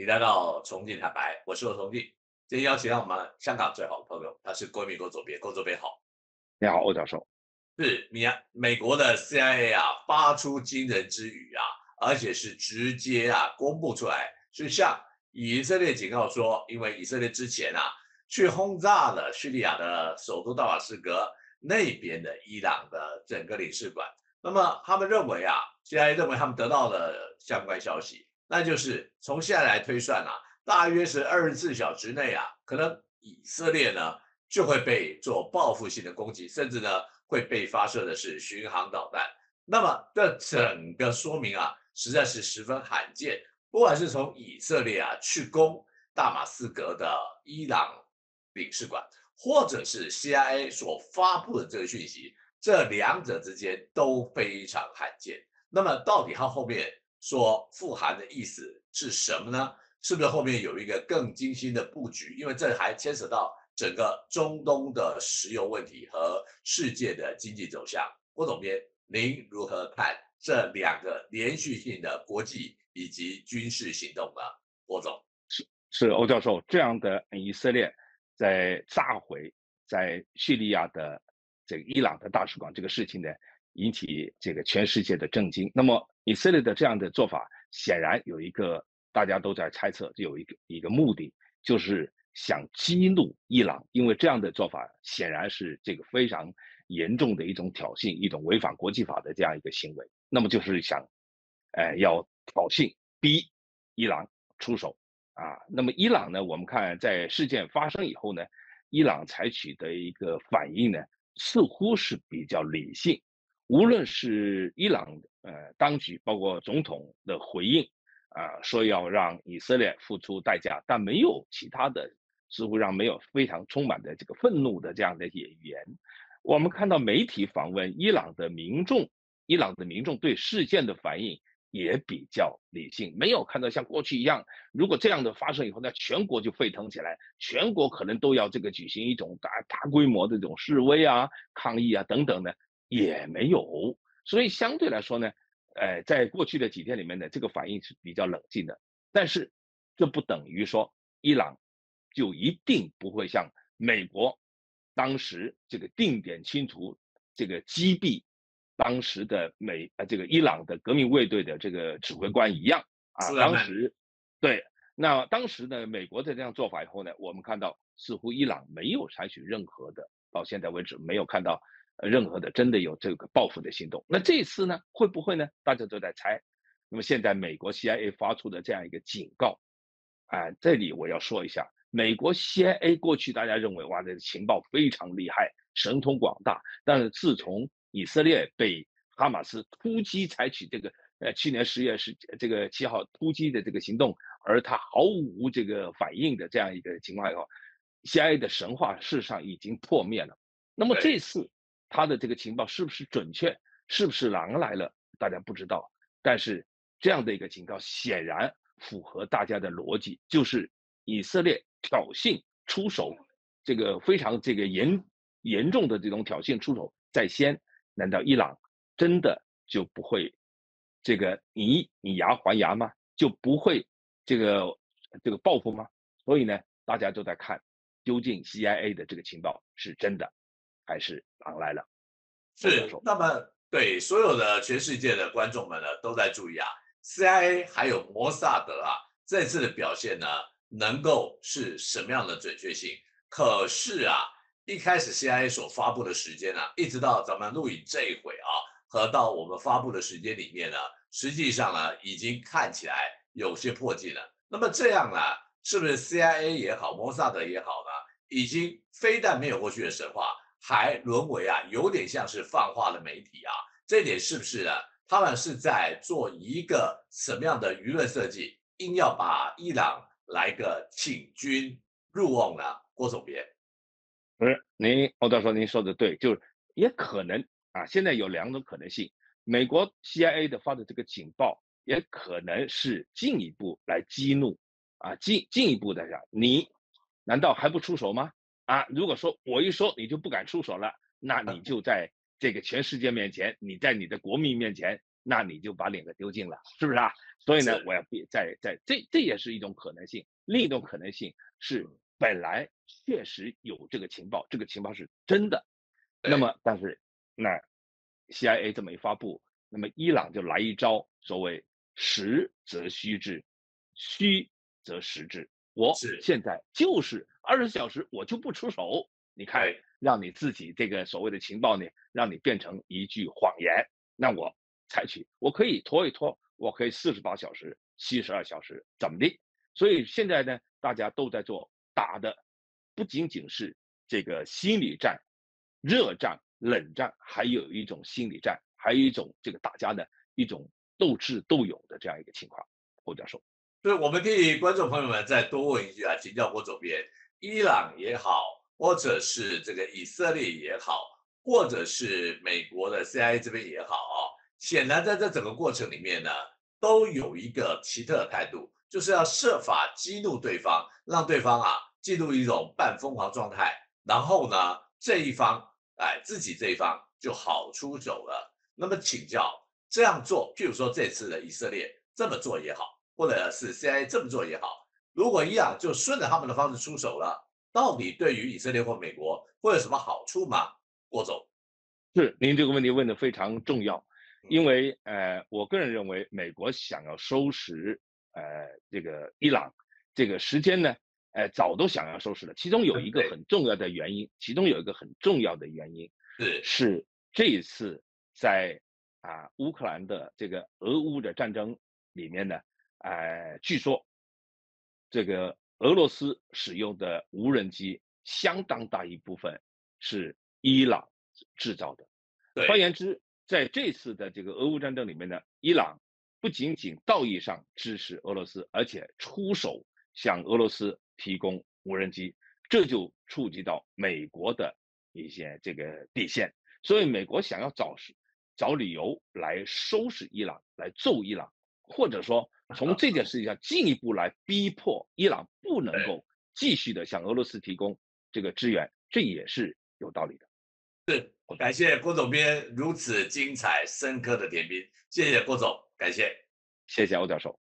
来到重庆坦白，我是罗重庆。今天邀请到我们香港最好的朋友，他是郭明郭左边，郭左边好。 你好，欧教授。 是美国的 CIA 啊，发出惊人之语啊，而且是直接公布出来，是向以色列警告说，因为以色列之前去轰炸了叙利亚的首都大马士革那边的伊朗的整个领事馆。那么他们认为CIA 认为他们得到了相关消息，那就是从现在来推算大约是24小时内可能以色列呢就会被做报复性的攻击，甚至呢会被发射的是巡航导弹。那么这整个说明实在是十分罕见。不管是从以色列去攻大马士革的伊朗领事馆，或者是 CIA 所发布的这个讯息，这两者之间都非常罕见。那么到底它后面说富含的意思是什么呢？是不是后面有一个更精心的布局？因为这还牵扯到整个中东的石油问题和世界的经济走向。郭总编，您如何看这两个连续性的国际以及军事行动呢？郭总。 是欧教授，这样的以色列在炸毁在叙利亚的这个伊朗的大使馆这个事情呢，引起这个全世界的震惊。那么以色列的这样的做法，显然有一个大家都在猜测，有一个目的，就是想激怒伊朗，因为这样的做法显然是这个非常严重的一种挑衅，一种违反国际法的这样一个行为。那么就是想，要挑衅，逼伊朗出手。那么伊朗呢，我们看在事件发生以后呢，伊朗采取的一个反应呢，似乎是比较理性。无论是伊朗当局，包括总统的回应说要让以色列付出代价，但没有其他的，似乎没有非常充满的这个愤怒的这样的语言。我们看到媒体访问伊朗的民众，伊朗的民众对事件的反应也比较理性，没有看到像过去一样，如果这样的发生以后，那全国就沸腾起来，全国可能都要这个举行一种大规模的这种示威抗议等等呢，也没有。所以相对来说呢，在过去的几天里面呢，这个反应是比较冷静的。但是这不等于说伊朗就一定不会像美国当时这个定点清除、这个击毙当时的这个伊朗的革命卫队的这个指挥官一样苏莱曼。 当时对，那当时呢，美国的这样做法以后呢，我们看到似乎伊朗没有采取任何的，到现在为止没有看到任何的真的有这个报复的行动。那这一次呢，会不会呢？大家都在猜。那么现在美国 CIA 发出的这样一个警告，这里我要说一下，美国 CIA 过去大家认为哇，这个情报非常厉害，神通广大，但是自从以色列被哈马斯突击采取这个去年10月7号突击的这个行动，而他毫无这个反应的这样一个情况以后，CIA 的神话事实上已经破灭了。那么这对。 次他的这个情报是不是准确，是不是狼来了，大家不知道。但是这样的一个警告显然符合大家的逻辑，就是以色列挑衅出手，这个非常这个严重的这种挑衅出手在先，难道伊朗真的就不会这个以牙还牙吗？就不会这个报复吗？所以呢，大家都在看究竟 CIA 的这个情报是真的还是狼来了。欧教是。 授。 那么对所有的全世界的观众们呢，都在注意CIA 还有摩萨德这次的表现呢，能够是什么样的准确性？可是一开始 CIA 所发布的时间一直到咱们录影这一回和到我们发布的时间里面呢，实际上呢，已经看起来有些迫近了。那么这样是不是 CIA 也好，摩萨德也好呢，已经非但没有过去的神话，还沦为有点像是泛化的媒体这一点是不是呢？他们是在做一个什么样的舆论设计，硬要把伊朗来个请君入瓮呢？郭总编。 不是，欧教授您说的对，就是也可能现在有两种可能性，美国 CIA 的发的这个警报，也可能是进一步来激怒进一步的讲，你难道还不出手吗？如果说我一说你就不敢出手了，那你就在这个全世界面前，你在你的国民面前， 那你就把脸给丢尽了，是不是啊？所以呢， 是， 我要这也是一种可能性。另一种可能性是嗯， 本来确实有这个情报，这个情报是真的，那对， 么但是那 CIA 这么一发布，那么伊朗就来一招，所谓实则虚之，虚则实之。我是， 现在就是24小时，我就不出手。你看， 对， 让你自己这个所谓的情报呢，让你变成一句谎言，那我采取，我可以拖一拖，我可以48小时、72小时，怎么的？所以现在呢，大家都在做打的，不仅仅是这个心理战、热战、冷战，还有一种心理战，还有一种这个大家的一种斗智斗勇的这样一个情况。侯教授， 所以我们替观众朋友们再多问一句啊，请教郭总编，伊朗也好，或者是这个以色列也好，或者是美国的 CIA 这边也好啊，显然在这整个过程里面呢，都有一个奇特的态度，就是要设法激怒对方，让对方啊进入一种半疯狂状态，然后呢，这一方自己这一方就好出手了。那么请教这样做，譬如说这次的以色列这么做也好。或者是 CIA 这么做也好，如果伊朗就顺着他们的方式出手了，到底对于以色列或美国会有什么好处吗？郭总， 是您这个问题问的非常重要， 嗯， 因为我个人认为美国想要收拾这个伊朗，这个时间呢，早都想要收拾了。其中有一个对， 很重要的原因，其中有一个很重要的原因是， 是这一次在乌克兰的这个俄乌的战争里面呢，据说这个俄罗斯使用的无人机相当大一部分是伊朗制造的。换对， 言之，在这次的这个俄乌战争里面呢，伊朗不仅仅道义上支持俄罗斯，而且出手向俄罗斯提供无人机，这就触及到美国的一些这个底线。所以，美国想要找理由来收拾伊朗，来揍伊朗，或者说从这件事情上进一步来逼迫伊朗不能对， 够继续的向俄罗斯提供这个支援，这也是有道理的。 是，感谢郭总编如此精彩深刻的点评，谢谢郭总，感谢。 谢谢欧教授。